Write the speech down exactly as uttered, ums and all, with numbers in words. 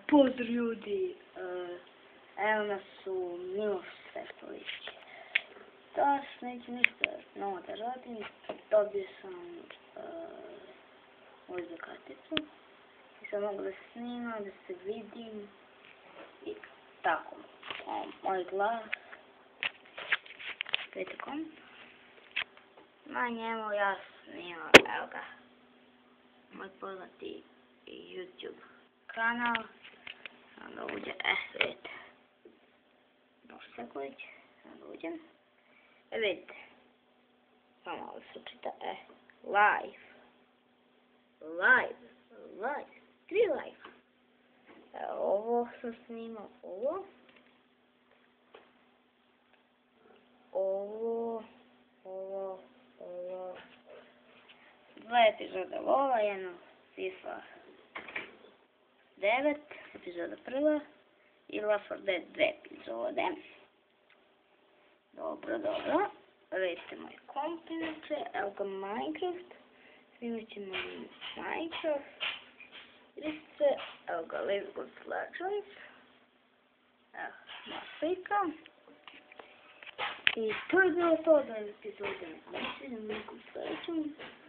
Pozdrav ljudi, uh, evo nas u Miloš Stefolić. Danas neću ništa novo da radim, dobio sam uh, ovu za karticu i sad mogu da snimam, da se vidim i tako. O, moj glas, vidite kom? Na njemu ja snimam, evo ga, moj poznati YouTube kanal. Sada uđe, e, vidite. Može se kojić, sada uđem. E, vidite. Samo malo se čita, e, live. Live, live, tri live. E, ovo sam snimao, ovo. Ovo, ovo, ovo. Dva epizoda lova, jedno FIFA devet, epizoda prva, i Left four Dead dve epizode. Dobro, dobro. Vidite moj komp inače, evo ga Minecraft. Snimat ćemo Minecraft. Vidite, evo ga League of Legends. Evo, moja slika. I to je bilo to od epizode. Mislim, nekom sledećem.